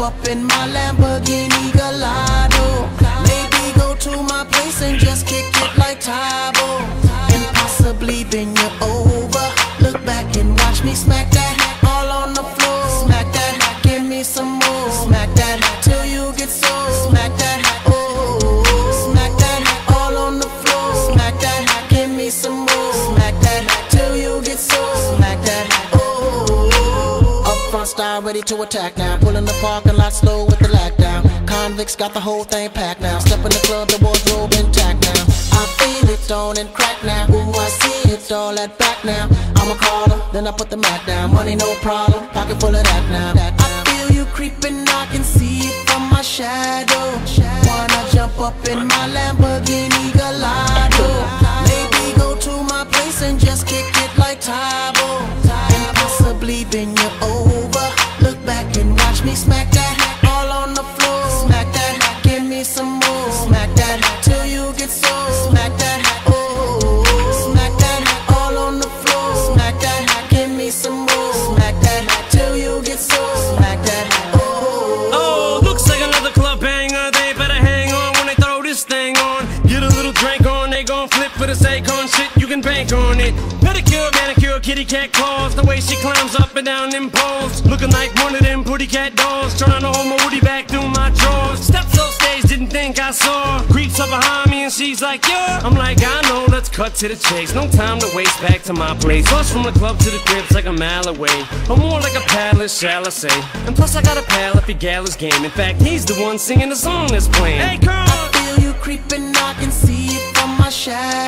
up in my Lamborghini Gallardo. Maybe go to my place and just kick it like Tybo, and possibly bend you over. Look back and watch me smack that all on the floor. Smack that, give me some more. Smack that till you get sore. Smack that, oh, smack that all on the floor. Smack that, give me some more. Smack that till you get sore. Smack that, oh. Up front style, ready to attack now. Pulling the parking lot slow with the lag down. Convicts got the whole thing packed now. Step in the club, the wardrobe intact now. I feel it on and crack now. Ooh, I see it all at back now. I'ma call her, then I put the mat down. Money no problem, pocket full of that now. I feel you creeping, I can see it from my shadow. Wanna jump up in my Lamborghini Gallardo. Maybe go to my place and just kick it like Tybo, and possibly bend you over. Look back and watch me smack that all on the floor. Smack that, give me some more. Smack that till you get sore. Smack that, oh, smack that all on the floor. Smack that, give me some more. Smack that till you get sore. Smack that, oh. Oh, looks like another club banger. They better hang on when they throw this thing on. Get a little drink on, they gon' flip for this Akon shit. You can bank on it. Pedicure, manicure, kitty cat claws. The way she climbs up and down them poles, looking like one of them pretty cat dolls. Trying to hold my woody back through my drawers. Steps off stage, didn't think I saw. Creeps up behind me and she's like, yeah. I'm like, I know, let's cut to the chase. No time to waste, back to my place. Bus from the club to the crib's like a mile away, or more like a palace, shall I say. And plus I got a pal if your gal is game. In fact, he's the one singing the song that's playing. Hey, girl! I feel you creeping, I can see it from my shadow.